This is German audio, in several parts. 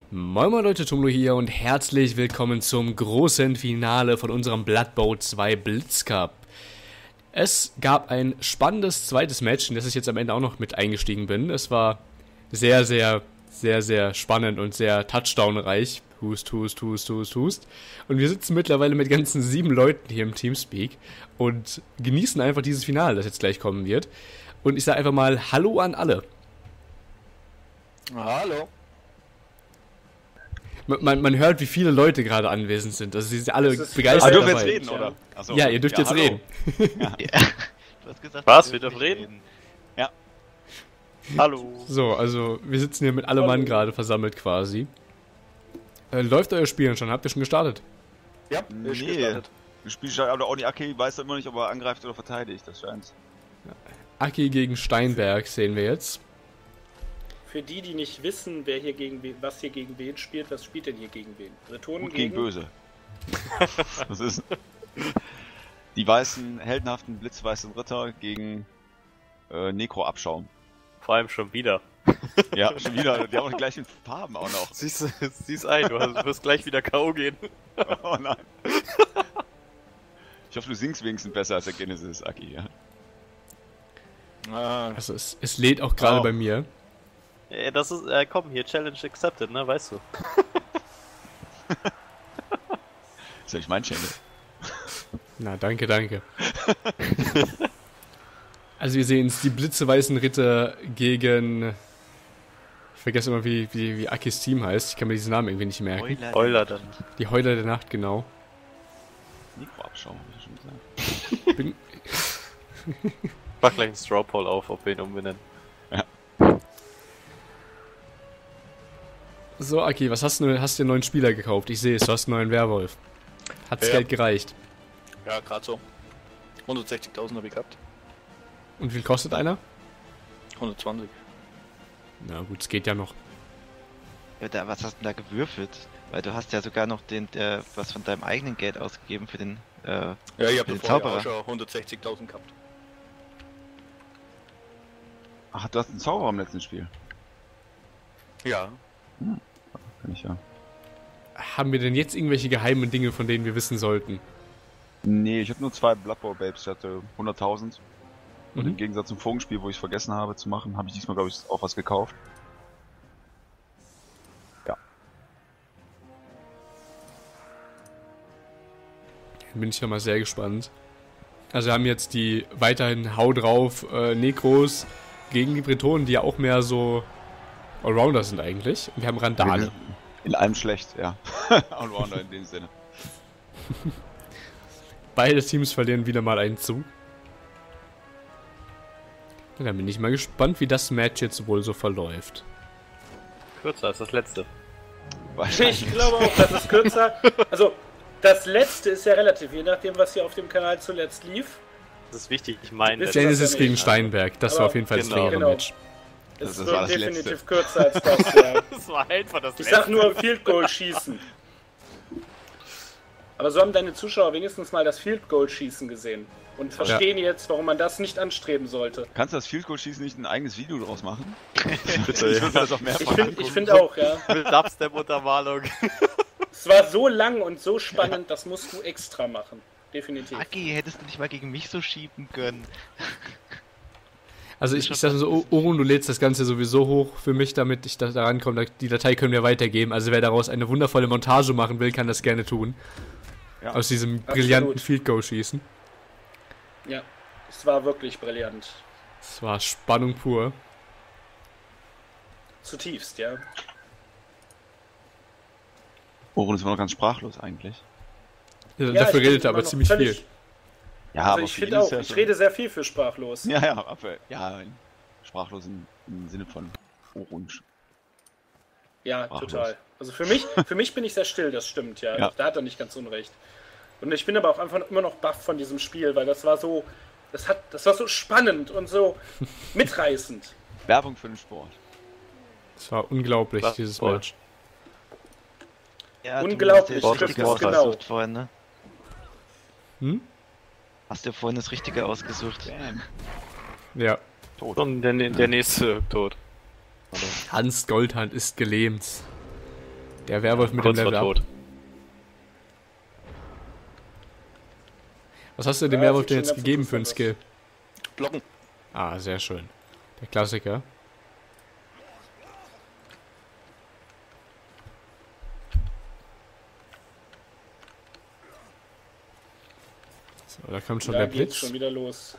Moin moin Leute, Tumlo hier und herzlich willkommen zum großen Finale von unserem Blood Bowl 2 Blitzcup. Es gab ein spannendes zweites Match, in das ich jetzt am Ende auch noch mit eingestiegen bin. Es war sehr, sehr, sehr, sehr spannend und sehr touchdownreich. Hust. Und wir sitzen mittlerweile mit ganzen 7 Leuten hier im Teamspeak und genießen einfach dieses Finale, das jetzt gleich kommen wird. Und ich sage einfach mal Hallo an alle. Hallo. Man hört, wie viele Leute gerade anwesend sind. Also sie sind alle begeistert. Ah, dürfen wir dabei. jetzt reden, oder? Achso. Ja, ihr dürft jetzt hallo. reden. Ja. Du hast gesagt, Was? Wir dürfen reden? Ja. Hallo. So, also wir sitzen hier mit allem Mann gerade versammelt quasi. Läuft euer Spiel schon? Habt ihr schon gestartet? Ja, wir spielen aber auch nicht. Aki weiß immer nicht, ob er angreift oder verteidigt. Das scheint. Aki gegen Steinberg sehen wir jetzt. Für die, die nicht wissen, wer hier gegen wen, was hier gegen wen spielt, was spielt denn hier gegen wen? Bretonen Gut gegen Böse. Das ist die weißen, heldenhaften, blitzweißen Ritter gegen Nekro-Abschaum. Vor allem schon wieder. Ja, schon wieder. Die haben die gleichen Farben auch noch. Sieh's ein, du wirst gleich wieder K.O. gehen. Oh nein. Ich hoffe, du singst wenigstens besser als der Genesis, Aki, ja? Also es lädt auch gerade bei mir. Das ist, komm, hier, Challenge accepted, ne, weißt du. Ist ja nicht mein Channel. Na, danke. Also wir sehen es, die blitzeweißen Ritter gegen... Ich vergesse immer, wie Akis Team heißt. Ich kann mir diesen Namen irgendwie nicht merken. Euler dann. Die Heuler der Nacht, genau. Nekro-Abschaum, hab ich schon gesagt. Mach gleich einen Straw Poll auf, ob wir ihn umbenennen. Ja. So, Aki, was hast du dir einen neuen Spieler gekauft? Ich sehe es, du hast einen neuen Werwolf. Hat's Geld gereicht? Ja, gerade so. 160.000 habe ich gehabt. Und wie viel kostet einer? 120. Na gut, es geht ja noch. Ja, was hast du denn da gewürfelt? Weil du hast ja sogar noch was von deinem eigenen Geld ausgegeben für den Ja, ich habe den Zauberer Zauberer. schon 160.000 gehabt. Ach, du hast einen Zauberer im letzten Spiel. Ja. Kann ich ja. Haben wir denn jetzt irgendwelche geheimen Dinge, von denen wir wissen sollten? Nee, ich habe nur 2 Blood Bowl Babes, ich hatte 100.000. Und Mhm. im Gegensatz zum Vorigen-Spiel, wo ich es vergessen habe zu machen, habe ich diesmal, glaube ich, auch was gekauft. Ja. Bin ich ja mal sehr gespannt. Also wir haben jetzt die weiterhin Hau drauf Nekros gegen die Bretonen, die ja auch mehr so Allrounder sind eigentlich. Und wir haben Randale. In allem schlecht, ja. Allrounder in dem Sinne. Beide Teams verlieren wieder mal einen Zug. Ja, dann bin ich mal gespannt, wie das Match jetzt wohl so verläuft. Kürzer als das letzte. Ich glaube auch, das ist kürzer. Also, das letzte ist ja relativ, je nachdem, was hier auf dem Kanal zuletzt lief. Das ist wichtig, ich meine. Wisst ihr, Genesis ja gegen nicht. Steinberg, das Aber war auf jeden Fall das genau. längere Genau. Match. Es Das war wird das definitiv letzte. kürzer als das, ja. Das war einfach das Ich sag nur Field Goal schießen. Aber so haben deine Zuschauer wenigstens mal das Field Goal schießen gesehen. Und verstehen jetzt, warum man das nicht anstreben sollte. Kannst du das Field Goal Schießen nicht ein eigenes Video draus machen? Bitte, Ich würde das auch mehrfach Ich finde auch, ja. Mit Dubstep-Untermalung. Es war so lang und so spannend, das musst du extra machen. Definitiv. Aki, hättest du nicht mal gegen mich so schieben können. Also ich sag so, Oron, du lädst das Ganze sowieso hoch für mich, damit ich da rankomme. Die Datei können wir weitergeben. Also wer daraus eine wundervolle Montage machen will, kann das gerne tun. Ja. Aus diesem Absolut. brillanten Field Goal schießen. Ja, es war wirklich brillant. Es war Spannung pur. Zutiefst, ja. Oren ist immer noch ganz sprachlos eigentlich. Ja, Ja, dafür ich redet bin er aber immer noch ziemlich völlig- viel. Ja, Also aber ich für finde ihn auch, ist ja ich schon- rede sehr viel für sprachlos. Ja, sprachlos im Sinne von Orange. Ja, Sprachlos. total. Also für mich bin ich sehr still, das stimmt, ja. Ja. Da hat er nicht ganz unrecht. Und ich bin aber auch einfach immer noch baff von diesem Spiel, weil das war so, das war so spannend und so mitreißend. Werbung für den Sport. Es war unglaublich, Was? dieses Voll. Match. Ja, Unglaublich, du hast ja das trifft Richtige es genau. ausgesucht vorhin, ne? Hm? Hast du vorhin das Richtige ausgesucht? Bam. Ja. Tot. Und der nächste tot. Hans Goldhand ist gelähmt. Der Werwolf mit dem Kurz vor Level Up. tot. Was hast du dem Ja, Werwolf sieht denn schon jetzt ganz gegeben für einen interessant Skill? Blocken. Ah, sehr schön. Der Klassiker. So, da kommt schon Da der geht's Blitz. schon wieder los.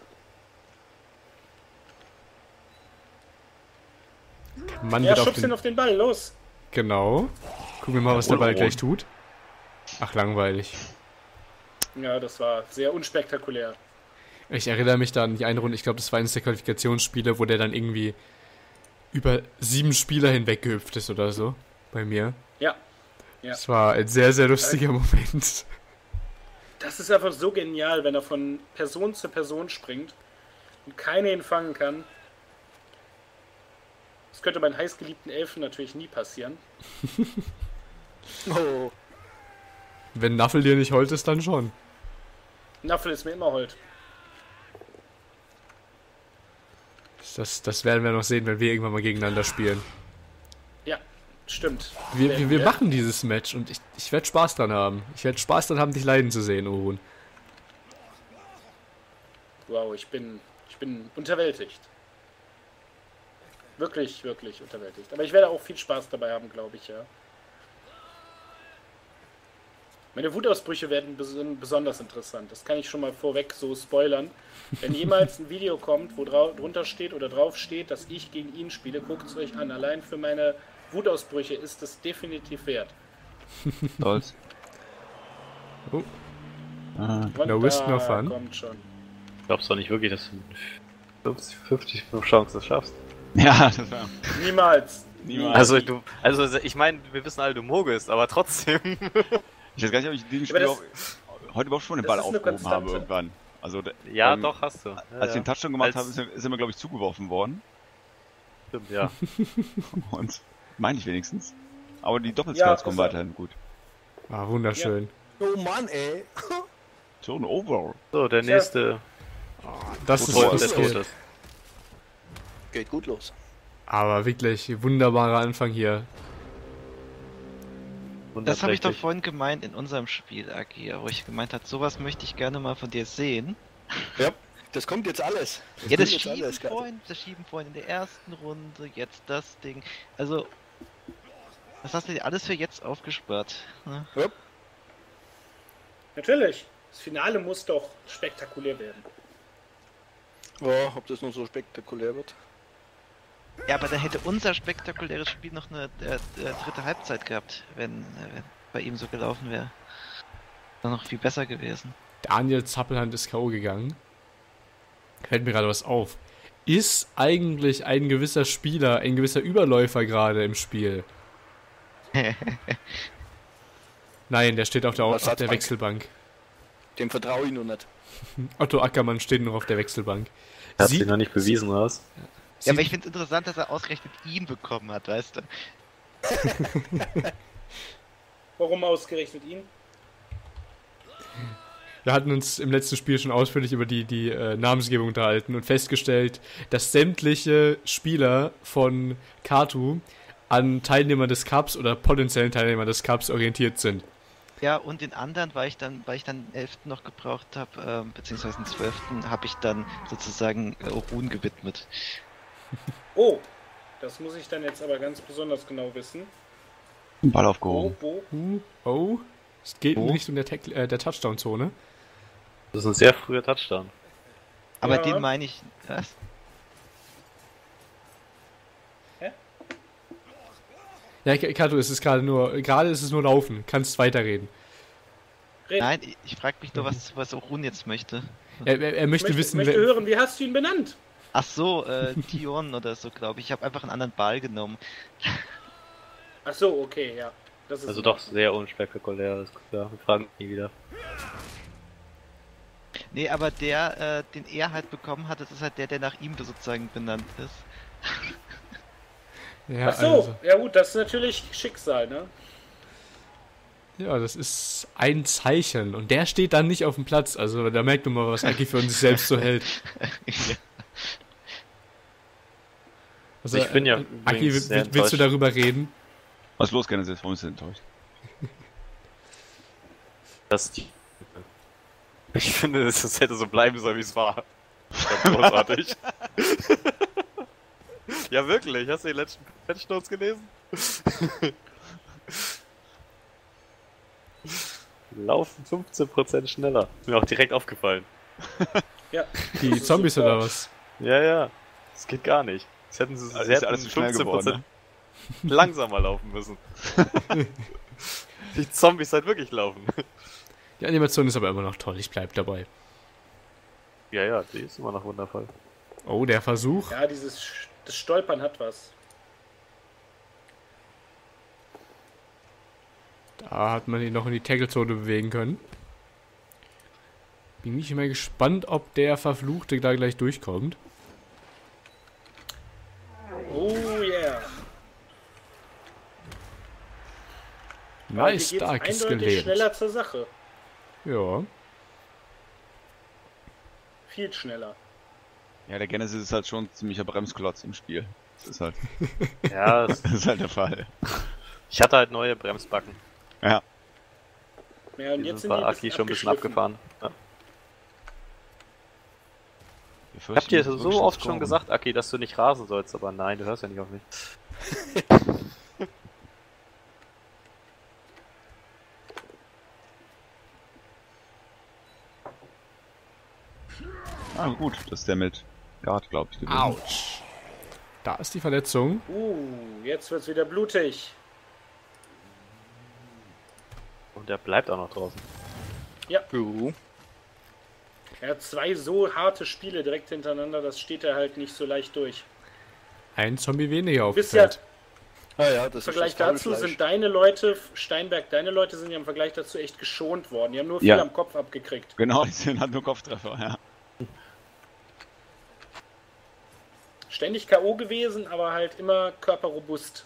Mann Ja, wird auf schubst ihn den... auf den Ball, los! Genau. Gucken wir mal, was der Ball gleich tut. Ach, langweilig. Ja, das war sehr unspektakulär. Ich erinnere mich da an die eine Runde, ich glaube, das war eines der Qualifikationsspiele, wo der dann irgendwie über 7 Spieler hinweg gehüpft ist oder so. Bei mir. Ja. Ja. Das war ein sehr, sehr lustiger Moment. Das ist einfach so genial, wenn er von Person zu Person springt und keiner ihn fangen kann. Das könnte meinen heißgeliebten Elfen natürlich nie passieren. Oh. Wenn Naffel dir nicht heult ist, dann schon. Naffel ist mir immer hold. Das werden wir noch sehen, wenn wir irgendwann mal gegeneinander spielen. Ja, stimmt. Wir machen dieses Match und ich werde Spaß dran haben. Ich werde Spaß dran haben, dich leiden zu sehen, Orun. Wow, ich bin unterwältigt. Wirklich, wirklich unterwältigt. Aber ich werde auch viel Spaß dabei haben, glaube ich, ja. Meine Wutausbrüche werden besonders interessant. Das kann ich schon mal vorweg so spoilern. Wenn jemals ein Video kommt, wo drunter steht oder drauf steht, dass ich gegen ihn spiele, guckt es euch an. Allein für meine Wutausbrüche ist es definitiv wert. Stolz. Oh, Und No risk, no fun. kommt schon. Glaubst du nicht wirklich, dass du 50 Chancen das schaffst? Ja, das war. Niemals. Niemals. Also ich meine, wir wissen alle, du mogelst, aber trotzdem. Ich weiß gar nicht, ob ich den Aber Spiel auch, heute überhaupt schon den das Ball ist eine aufgehoben habe Konstante. irgendwann. Also, Ja, doch, hast du. Ja, als ich den Touchdown gemacht habe, Als- ist er mir, glaube ich, zugeworfen worden. Stimmt, ja. Und meine ich wenigstens. Aber die Ja, Doppelscouts kommen das- weiterhin gut. Ah, wunderschön. Oh Mann, ey. Turnover. So, der nächste, Das ist der tot frustrierend. ist. Geht gut los. Aber wirklich, wunderbarer Anfang hier. Das habe ich doch 160. vorhin gemeint in unserem Spiel, Agia, wo ich gemeint habe, sowas möchte ich gerne mal von dir sehen. Ja, das kommt jetzt alles. Ja, das kommt jetzt Schieben, alles, Karte. das Schieben vorhin in der ersten Runde, jetzt das Ding. Also, was hast du dir alles für jetzt aufgespart? Ne? Ja. Natürlich. Das Finale muss doch spektakulär werden. Ja, ob das noch so spektakulär wird. Ja, aber da hätte unser spektakuläres Spiel noch eine dritte Halbzeit gehabt, wenn bei ihm so gelaufen wäre. Wäre noch viel besser gewesen. Daniel Zappelhand ist K.O. gegangen. Fällt mir gerade was auf. Ist eigentlich ein gewisser Spieler, ein gewisser Überläufer gerade im Spiel? Nein, der steht auf der Ersatzbank. Wechselbank. Dem vertraue ich nur nicht. Otto Ackermann steht noch auf der Wechselbank. Hast du Sieht- ihn noch nicht bewiesen, oder was? Ja, aber ich finde es interessant, dass er ausgerechnet ihn bekommen hat, weißt du? Warum ausgerechnet ihn? Wir hatten uns im letzten Spiel schon ausführlich über die Namensgebung unterhalten und festgestellt, dass sämtliche Spieler von Katu an Teilnehmer des Cups oder potenziellen Teilnehmer des Cups orientiert sind. Ja, und den anderen, weil ich dann den 11. noch gebraucht habe, beziehungsweise den 12. habe ich dann sozusagen Orun gewidmet. Oh, das muss ich dann jetzt aber ganz besonders genau wissen. Ball Wo, aufgehoben. wo? Oh, es geht in Oh. Richtung der Touchdown-Zone. Das ist ein sehr früher Touchdown. Aber Ja. den meine ich. Was? Ja, Katu, es ist gerade ist es nur Laufen. Kannst weiterreden. Red. Nein, ich frage mich nur, was Orun jetzt möchte. Er möchte wissen, möchte hören, wie hast du ihn benannt? Ach so, Tion oder so, glaube ich. Ich habe einfach einen anderen Ball genommen. Ach so, okay, ja. Das ist Also doch sehr unspektakulär. Das, ja, wir fragen nie wieder. Nee, aber der, den er halt bekommen hat, das ist halt der nach ihm sozusagen benannt ist. ja, Ach so, also, ja gut, das ist natürlich Schicksal, ne? ja, das ist ein Zeichen. Und der steht dann nicht auf dem Platz. Also da merkt man mal, was Aki für sich selbst so hält. Ja. Also, Ich bin ja Aki, übrigens sehr willst du enttäuscht. darüber reden? Was ist los, Genesis? Warum ist du enttäuscht? Ich finde, das hätte so bleiben sollen, wie es war. Das war großartig. Ja, wirklich. Hast du die letzten Patch Notes gelesen? Laufen 15% schneller. Ist mir auch direkt aufgefallen. Ja. Die Zombies super. oder was? Ja. Das geht gar nicht. Das hätten sie Also ist hätten ja alles zu schnell 15% geworden, ne? langsamer laufen müssen. Die Zombies halt wirklich laufen. Die Animation ist aber immer noch toll, ich bleib dabei. Ja, die ist immer noch wundervoll. Oh, der Versuch. Ja, das Stolpern hat was. Da hat man ihn noch in die Tackle-Zone bewegen können. Bin ich mal gespannt, ob der Verfluchte da gleich durchkommt. Oh yeah. Nice, Hier geht's starkes eindeutig Gelehnt. schneller zur Sache. Ja. Viel schneller. Ja, der Genesis ist halt schon ein ziemlicher Bremsklotz im Spiel. Das ist halt, Ja, das ist halt der Fall. ich hatte halt neue Bremsbacken. Ja. Ja, und Die jetzt sind sind die bei Aki schon ein bisschen abgefahren. Ja. Ich hab dir so oft schon gesagt, Aki, dass du nicht rasen sollst, aber nein, du hörst ja nicht auf mich. Ah, gut, das ist der mit Guard, glaube ich, gewesen. Autsch. Da ist die Verletzung. Jetzt wird's wieder blutig. Und der bleibt auch noch draußen. Er hat 2 so harte Spiele direkt hintereinander, das steht er halt nicht so leicht durch. Ein Zombie weniger auf Du dem bist ja, Feld. Ja, im das Vergleich ist das dazu Kabelfleisch. sind deine Leute, Steinberg, deine Leute sind ja im Vergleich dazu echt geschont worden. Die haben nur viel Ja. am Kopf abgekriegt. Genau, die sind halt nur Kopftreffer, ja. Ständig K.O. gewesen, aber halt immer körperrobust.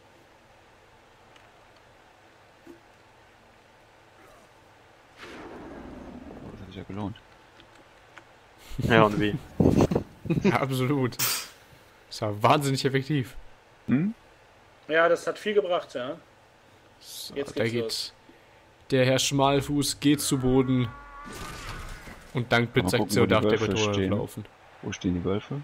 Das hat sich ja gelohnt. Ja, und wie? Ja, absolut. Das war wahnsinnig effektiv. Hm? Ja, das hat viel gebracht, ja. So, Jetzt da geht's geht los. der Herr Schmalfuß geht zu Boden und dank Mal gucken, Blitzaktion wo die darf der Wölfe Beton stehen. laufen. Wo stehen die Wölfe?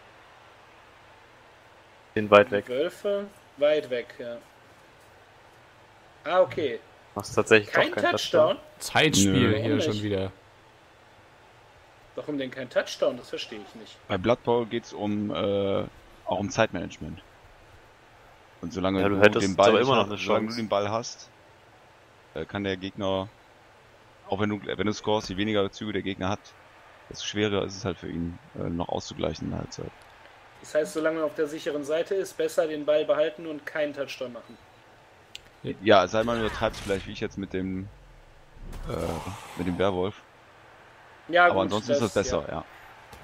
Den weit weg. Wölfe, weit weg, ja. Ah, okay. Machst tatsächlich Kein doch keinen Touchdown? Zeitspiel Nö. hier Warum schon nicht? wieder. Warum denn kein Touchdown? Das verstehe ich nicht. Bei Blood Bowl geht's auch um Zeitmanagement. Und solange Ja, du du hättest den Ball aber nicht immer noch hast, eine solange du Chance. den Ball hast, kann der Gegner, auch wenn du scorest, je weniger Züge der Gegner hat, desto schwerer ist es halt für ihn, noch auszugleichen in der Halbzeit. Das heißt, solange man auf der sicheren Seite ist, besser den Ball behalten und keinen Touchdown machen. Ja, es sei mal, du übertreibst vielleicht, wie ich jetzt mit dem Werwolf. Ja, Aber gut, ansonsten ist das besser, ja. Ja,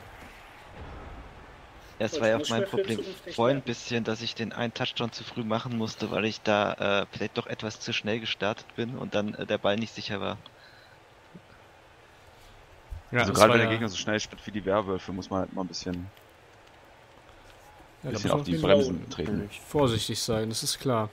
es Gut, war ja muss auch mein mir für Problem Zukunft nicht vorhin ein merken. bisschen, dass ich den einen Touchdown zu früh machen musste, weil ich da vielleicht doch etwas zu schnell gestartet bin und dann der Ball nicht sicher war. Ja, Also das gerade war wenn der ja- Gegner so schnell spielt wie die Werwölfe, muss man halt mal ein bisschen, ja, da bisschen muss auf die man Bremsen treten. vorsichtig sein, das ist klar.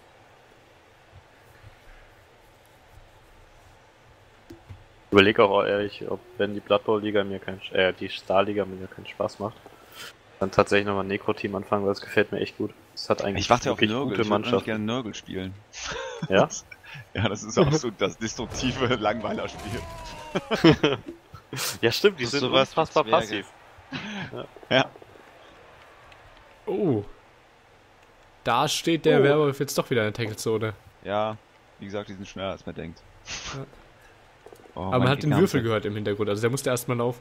Ich überlege auch ehrlich, ob wenn die Blood Bowl Liga mir die Star Liga mir keinen Spaß macht, dann tatsächlich nochmal ein Necro-Team anfangen, weil es gefällt mir echt gut. Es hat eigentlich Ich warte ja auf wirklich Nörgel, gute ich würde Mannschaften. gerne Nörgel spielen. Ja? Ja, das ist auch so das destruktive Langweiler-Spiel. Ja, stimmt, die Das sind ist sowas wie unfassbar Zwerge. passiv. Ja. Oh. Da steht der Oh. Werwolf jetzt doch wieder in der Tacklezone. Ja, wie gesagt, die sind schneller als man denkt. Ja. Oh, Aber man mein hat den Gegner Würfel hat- gehört im Hintergrund, also der musste erstmal laufen.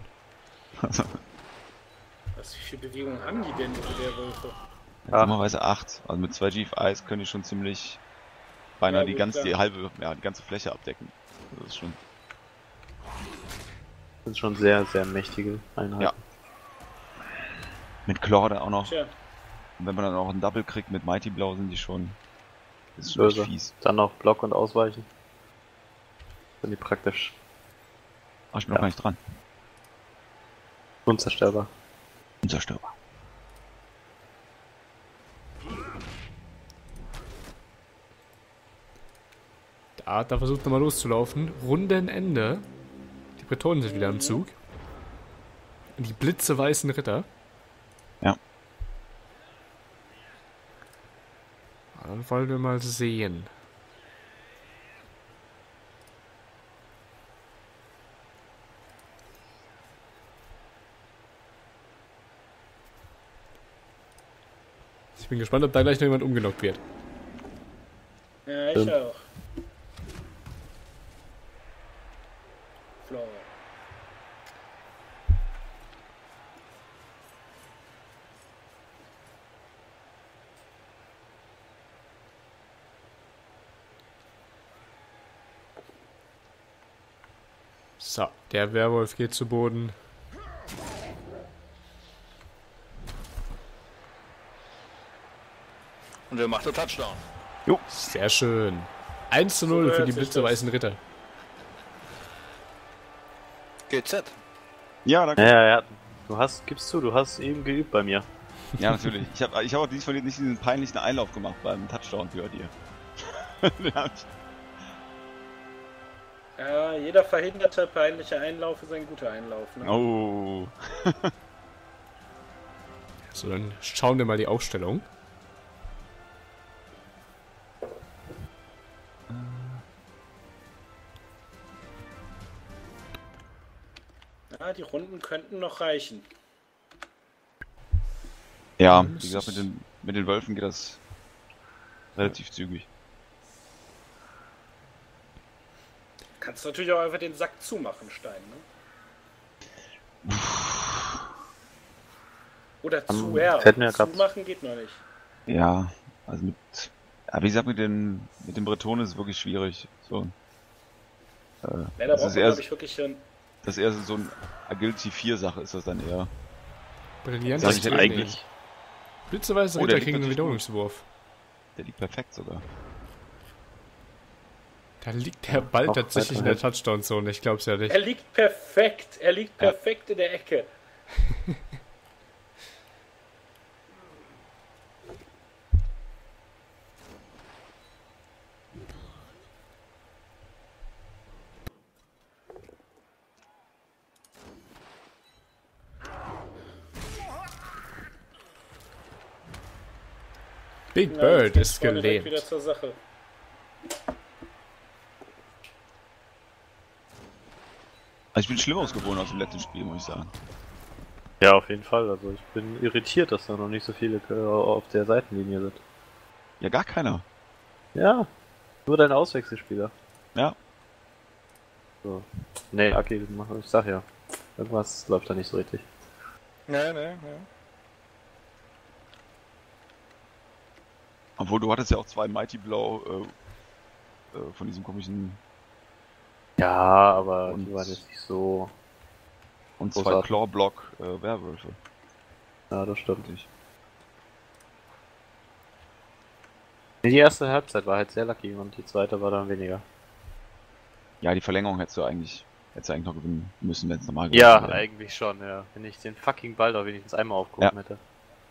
Wie viel Bewegung haben die denn, diese Werwölfe? Dummerweise 8. Also mit 2 GFIs können die schon ziemlich beinahe Ja, die gut, klar. die ganze Fläche abdecken. Das ist schon. Das sind schon sehr, sehr mächtige Einheiten. Ja. Mit Claw auch noch. Tja, Und wenn man dann auch einen Double kriegt mit Mighty Blow, sind die schon. Das ist schon echt Böse. fies. Dann noch Block und Ausweichen. Sind die praktisch Ach, ich bin noch gar nicht dran. unzerstörbar. Unzerstörbar. Der Adler versucht nochmal loszulaufen. Rundenende. Die Bretonen sind wieder am Zug. Und die blitzeweißen Ritter. Ja. Dann wollen wir mal sehen. Ich bin gespannt, ob da gleich noch jemand umgenockt wird. Ja, ich auch. Floor. So, der Werwolf geht zu Boden. Und wer macht den Touchdown? Sehr schön. 1:0 für die blitzeweißen Ritter. GZ. Ja, danke. Ja. Gibst du hast eben geübt bei mir. Ja, natürlich. Ich hab auch nicht diesen peinlichen Einlauf gemacht beim Touchdown für dir. Den hab ich. Ja, jeder verhinderte peinliche Einlauf ist ein guter Einlauf. Ne? Oh. So, dann schauen wir mal die Aufstellung. Ja, die Runden könnten noch reichen. Ja, wie gesagt, mit den Wölfen geht das relativ zügig. Kannst natürlich auch einfach den Sack zumachen, Stein, ne? Oder fällt mir grad- zumachen geht noch nicht. Ja, also wie gesagt, mit den Bretonen ist es wirklich schwierig. So. Ja, da das braucht ist man, eher, glaube ich, wirklich das ist eher so ein Agility 4 Sache ist das dann eher. Brillant. Sag ich jetzt eigentlich. Blitzeweiße Oh, der Ritter liegt kriegen einen natürlich Wiederholungswurf. Der liegt perfekt sogar. Da liegt der Ball Auch tatsächlich in der Touchdown-Zone. Ich glaub's ja nicht. Er liegt perfekt. Er liegt perfekt in der Ecke. Big Ja, Bird jetzt geht's ist vorne direkt gelähmt. wieder zur Sache. Also ich bin Schlimmeres gewohnt aus dem letzten Spiel, muss ich sagen. Ja, auf jeden Fall. Also ich bin irritiert, dass da noch nicht so viele auf der Seitenlinie sind. Ja, gar keiner. Ja, nur dein Auswechselspieler. Ja. So. Nee, Aki, ich sag ja. Irgendwas läuft da nicht so richtig. Ja. Obwohl du hattest ja auch 2 Mighty Blow von diesem komischen Ja, aber Und- die waren jetzt nicht so. und 2 Großartig. Claw Block Werwölfe. Ja, das stimmt. Ich. Nee, die erste Halbzeit war halt sehr lucky und die zweite war dann weniger. Ja, die Verlängerung hättest du eigentlich noch gewinnen müssen, wenn es normal Ja, gewesen wäre. eigentlich schon, ja. Wenn ich den fucking Ball da wenigstens einmal aufgehoben Ja. hätte.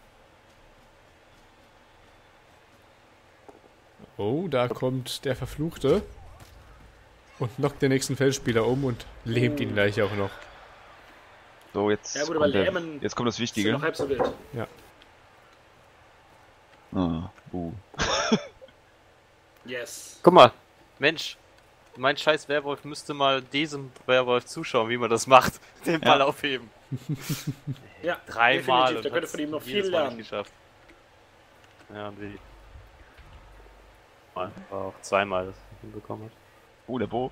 Oh, da kommt der Verfluchte. Und knockt den nächsten Feldspieler um und lähmt ihn gleich auch noch. So, jetzt, Ja, gut, aber Lähmen jetzt kommt das ist ja Wichtige. noch halb so wild. Ah, Yes. Guck mal, Mensch, mein scheiß Werwolf müsste mal diesem Werwolf zuschauen, wie man das macht. Den Ball aufheben. Ja, Dreimal. definitiv. Da und könnte hat's von ihm noch jedes viel Mal lernen. nicht geschafft. Ja, und wie. War auch zweimal, dass er hinbekommen hat. der Wurf.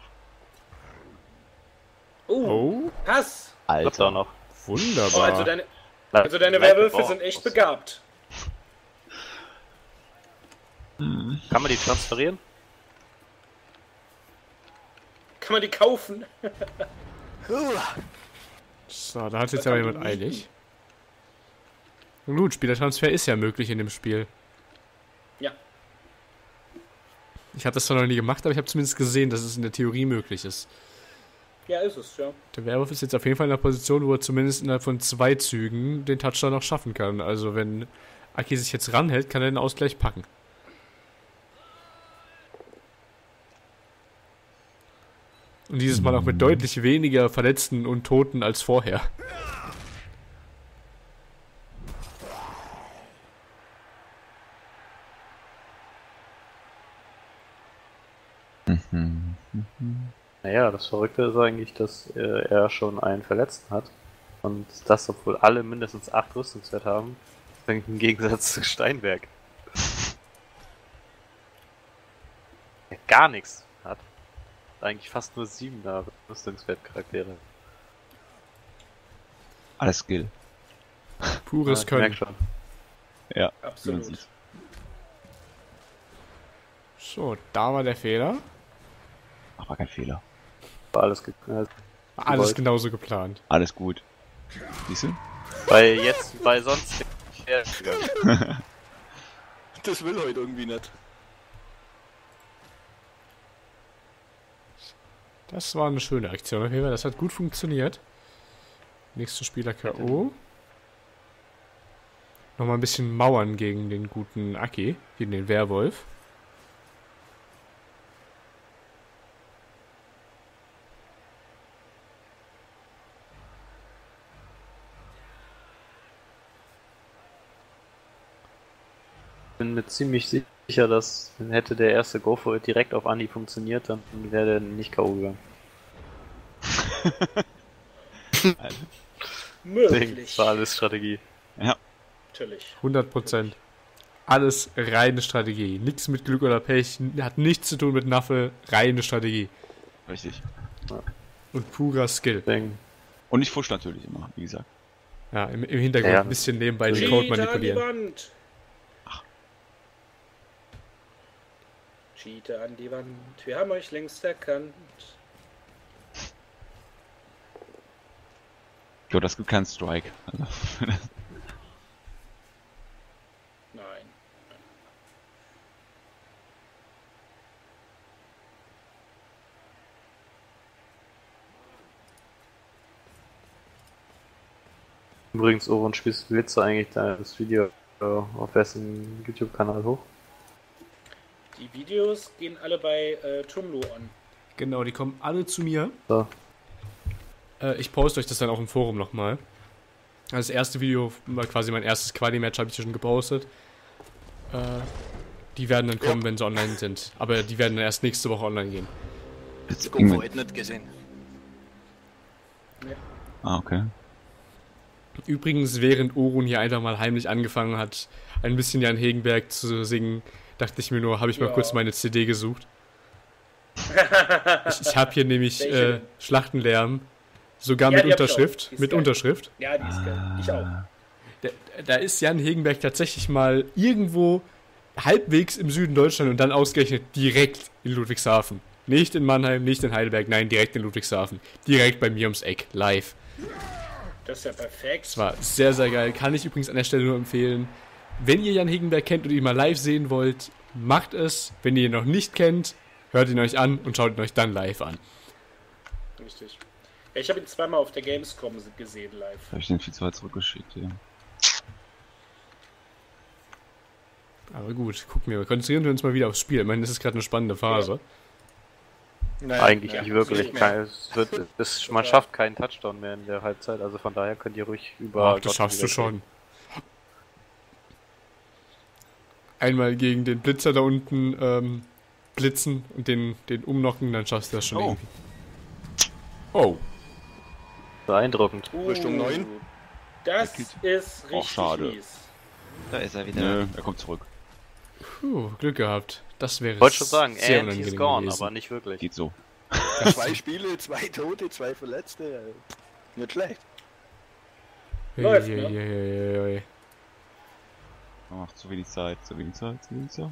Oh, Pass! Klappt auch noch. Oh, wunderbar. also deine Werwölfe sind echt begabt. Kann man die transferieren? Kann man die kaufen? So, da hat jetzt aber jemand eilig. Nun gut, Spielertransfer ist ja möglich in dem Spiel. Ja. Ich habe das zwar noch nie gemacht, aber ich habe zumindest gesehen, dass es in der Theorie möglich ist. Ja, ist es, ja. Der Werwolf ist jetzt auf jeden Fall in einer Position, wo er zumindest innerhalb von 2 Zügen den Touchdown noch schaffen kann. Also wenn Aki sich jetzt ranhält, kann er den Ausgleich packen. Und dieses Mal auch mit deutlich weniger Verletzten und Toten als vorher. Naja, das Verrückte ist eigentlich, dass er schon einen Verletzten hat. Und das, obwohl alle mindestens 8 Rüstungswert haben. Im Gegensatz zu Steinberg. Der gar nichts hat. Eigentlich fast nur 7er Rüstungswert-Charaktere. Alles Skill. Pures Ich merk Können. schon. Ja, Absolut. man sieht. So, da war der Fehler. Ach, war kein Fehler. War alles Alles gewollt. genauso geplant. Alles gut. Siehst du? Bei sonst. Das will heute irgendwie nicht. Das war eine schöne Aktion auf jeden Fall. Das hat gut funktioniert. Nächster Spieler K.O. Nochmal ein bisschen mauern gegen den guten Aki, gegen den Werwolf. Ich bin mir ziemlich sicher, dass hätte der erste Go for It direkt auf Anhieb funktioniert, dann wäre der nicht K.O. gegangen. Deswegen, Möglich. das war alles Strategie. Ja, Natürlich. 100%. Alles reine Strategie. Nichts mit Glück oder Pech. Hat nichts zu tun mit Naffe. Reine Strategie. richtig. Und purer Skill. Deswegen, Und ich fusch natürlich immer, wie gesagt. Ja, im Hintergrund Ja. ein bisschen nebenbei den Code Cheater an die manipulieren. Wand. Cheater an die Wand. Wir haben euch längst erkannt. Ich glaube, das gibt keinen Strike. Also, Nein. übrigens, Oron, spielst du jetzt eigentlich das Video auf wessen YouTube-Kanal hoch? Die Videos gehen alle bei Tumlu an. Genau, die kommen alle zu mir. So. Ich poste euch das dann auch im Forum nochmal. Das erste Video, war quasi mein erstes Quali-Match, habe ich schon gepostet. Die werden dann kommen, wenn sie online sind. Aber die werden dann erst nächste Woche online gehen. Das Go for It nicht gesehen. ah, okay. Übrigens, während Orun hier einfach mal heimlich angefangen hat, ein bisschen Jan Hegenberg zu singen, dachte ich mir nur, habe ich mal Ja. kurz meine CD gesucht. Ich habe hier nämlich Welche? Schlachtenlärm, sogar Ja, mit die hab ich auch. Unterschrift. Die ist Mit geil. Unterschrift. Ja, die ist geil. Ich auch. Da ist Jan Hegenberg tatsächlich mal irgendwo halbwegs im Süden Deutschland und dann ausgerechnet direkt in Ludwigshafen. Nicht in Mannheim, nicht in Heidelberg, nein, direkt in Ludwigshafen. Direkt bei mir ums Eck, live. Das ist ja perfekt. Das war sehr, sehr geil. Kann ich übrigens an der Stelle nur empfehlen. Wenn ihr Jan Hegenberg kennt und ihn mal live sehen wollt, macht es. Wenn ihr ihn noch nicht kennt, hört ihn euch an und schaut ihn euch dann live an. Richtig. Ja, ich habe ihn zweimal auf der Gamescom gesehen live. Habe ich den viel zu weit zurückgeschickt, ja. Aber gut, gucken wir. Konzentrieren wir uns mal wieder aufs Spiel. Ich meine, das ist gerade eine spannende Phase. Naja, Eigentlich ja, nicht wirklich. nicht mehr. Man schafft keinen Touchdown mehr in der Halbzeit, also von daher könnt ihr ruhig über. Ach, das schaffst du schon. Einmal gegen den Blitzer da unten blitzen und den umknocken, dann schaffst du das schon Oh. irgendwie. Oh. Beeindruckend. Richtung 9. Das ist richtig Auch schade. mies. Da ist er wieder. Nö, er kommt zurück. Puh, Glück gehabt. Das wäre Ich wollte schon sagen, sehr and he's unangenehm gone, gewesen. aber nicht wirklich. Geht so. 2 Spiele, 2 Tote, 2 Verletzte. Nicht schlecht. Läuft, Ui, ne? ui, ui, ui. Ach, zu wenig Zeit, zu wenig Zeit, zu wenig Zeit.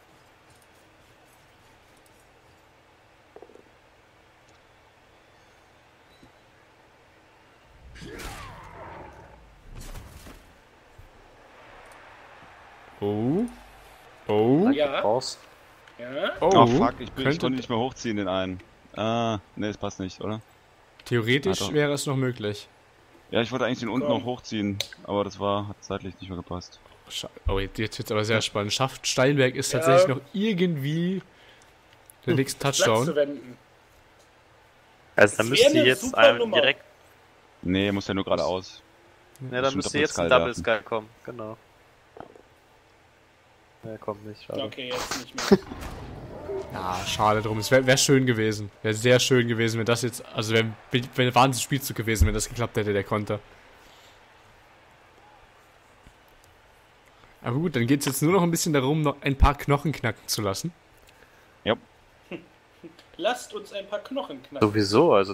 Oh. Oh. Ja. Raus. Ja. Oh. Oh, fuck, ich Könnte- konnte nicht mehr hochziehen den einen. Ah, ne, das passt nicht, oder? Theoretisch Ah, doch. wäre es noch möglich. Ja, ich wollte eigentlich den unten Komm. noch hochziehen, aber das hat zeitlich nicht mehr gepasst. Oh, jetzt wird's aber sehr spannend. Schafft Steinberg ist Ja. tatsächlich noch irgendwie der nächste Platz zu Touchdown. wenden. Also dann Das müsste wäre eine jetzt super Nummer. direkt. Nee, muss ja nur geradeaus. Ja, dann müsste jetzt ein Double Skull kommen, genau. Ja, kommt nicht, schade. Okay, jetzt nicht mehr. Ja, schade drum. Es wäre schön gewesen. Wäre sehr schön gewesen, wenn das jetzt. Also wäre ein Wahnsinnsspielzug gewesen, wenn das geklappt hätte, der Konter. Aber gut, dann geht es jetzt nur noch ein bisschen darum, noch ein paar Knochen knacken zu lassen. Ja. Lasst uns ein paar Knochen knacken. Sowieso, also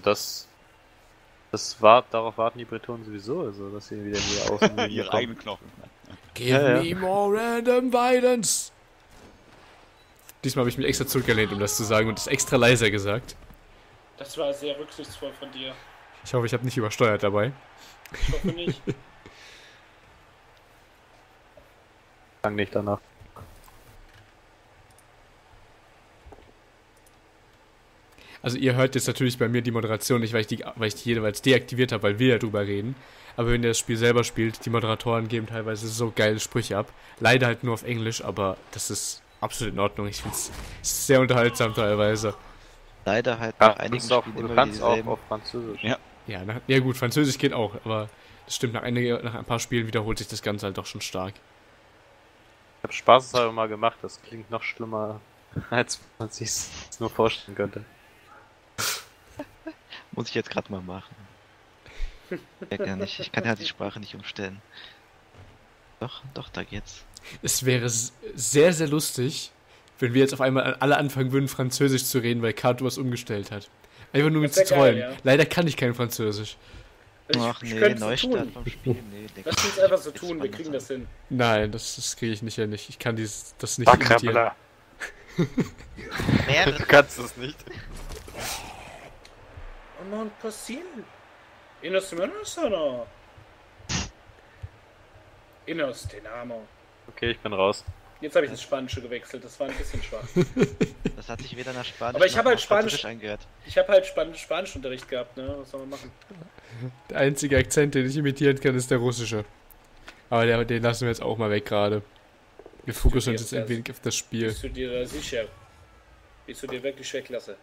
darauf warten die Bretonen sowieso, also dass sie wieder in die Außenlinie Ihre kommen. eigenen Knochen. Give me more random violence. Diesmal habe ich mich extra zurückgelehnt, um das zu sagen und es extra leiser gesagt. Das war sehr rücksichtsvoll von dir. Ich hoffe, ich habe nicht übersteuert dabei. Ich hoffe nicht. Fang nicht danach. Also ihr hört jetzt natürlich bei mir die Moderation nicht, weil ich die jeweils deaktiviert habe, weil wir ja drüber reden. Aber wenn ihr das Spiel selber spielt, die Moderatoren geben teilweise so geile Sprüche ab. Leider halt nur auf Englisch, aber das ist absolut in Ordnung. Ich finde es sehr unterhaltsam teilweise. Leider halt Ja, nach einigen du Spielen immer kannst auch dieselben. auf Französisch. Ja. Ja, gut, Französisch geht auch, aber das stimmt, nach ein paar Spielen wiederholt sich das Ganze halt doch schon stark. Ich habe spaßeshalber mal gemacht, das klingt noch schlimmer, als man sich nur vorstellen könnte. Muss ich jetzt gerade mal machen. Ja, gar nicht. Ich kann ja die Sprache nicht umstellen. Doch, da geht's. Es wäre sehr, sehr lustig, wenn wir jetzt auf einmal alle anfangen würden, Französisch zu reden, weil Kato was umgestellt hat. Einfach nur mit Das wär zu trollen. geil, ja. Leider kann ich kein Französisch. Ach Ich nee, könnte es so Neustart tun. vom Spiel. Nee, Lass uns einfach so Jetzt tun, wir fangen kriegen wir das hin. Nein, das kriege ich nicht. Ich kann das nicht imitieren. an. Du kannst es nicht. Oh non possible. Inos Monosono. Inos Denamo. Okay, ich bin raus. Jetzt habe ich ins Spanische gewechselt, das war ein bisschen schwach. Das hat sich weder nach Spanisch Aber ich noch hab halt nach Französisch Spanisch- angehört. Ich habe halt Spanischunterricht gehabt, ne? Was soll man machen? Der einzige Akzent, den ich imitieren kann, ist der russische. Aber den lassen wir jetzt auch mal weg gerade. Wir fokussieren uns jetzt ein wenig auf das Spiel. Bist du dir da sicher? Bist du dir wirklich weglasse?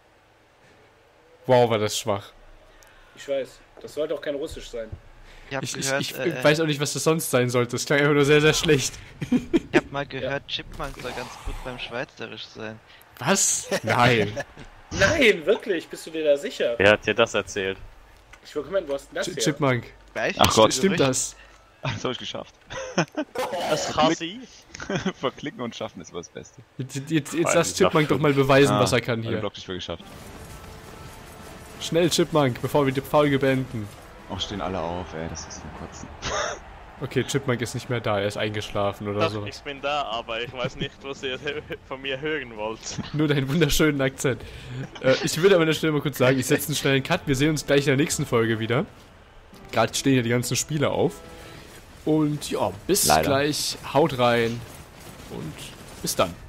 Wow, war das schwach. Ich weiß, das sollte auch kein Russisch sein. Ich habe Ich gehört, weiß auch nicht, was das sonst sein sollte. Das klang einfach nur sehr, sehr schlecht. ich hab mal gehört, Chipmunk soll ganz gut beim Schweizerisch sein. Was? Nein. Nein, wirklich, bist du dir da sicher? Wer hat dir das erzählt? Ich will kommen, wo hast du das her? Chipmunk. Ach Gott, Stimmt das? Das habe ich geschafft. Das kann sie. Verklicken und schaffen ist immer das Beste. Jetzt lass Chipmunk doch mal beweisen, was er kann Den hier. Block nicht für geschafft. Schnell, Chipmunk, bevor wir die Folge beenden. Auch stehen alle auf, ey, das ist zum Kotzen. Okay, Chipmunk ist nicht mehr da, er ist eingeschlafen oder Doch, sowas. ich bin da, aber ich weiß nicht, was ihr von mir hören wollt. Nur deinen wunderschönen Akzent. Ich würde aber an der Stelle mal kurz sagen, ich setze einen schnellen Cut. Wir sehen uns gleich in der nächsten Folge wieder. Gerade stehen ja die ganzen Spiele auf. Und ja, bis Leider. gleich. Haut rein. Und bis dann.